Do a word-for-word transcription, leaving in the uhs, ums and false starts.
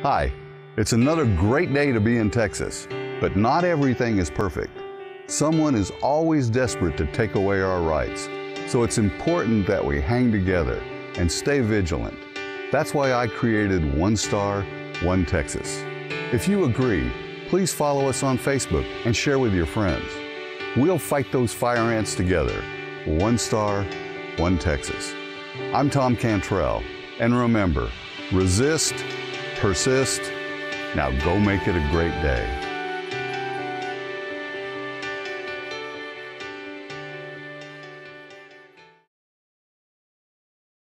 Hi, it's another great day to be in Texas, but not everything is perfect. Someone is always desperate to take away our rights, so it's important that we hang together and stay vigilant. That's why I created One Star, One Texas. If you agree, please follow us on Facebook and share with your friends. We'll fight those fire ants together. One Star, One Texas. I'm Tom Cantrell, and remember, resist, persist. Now go make it a great day.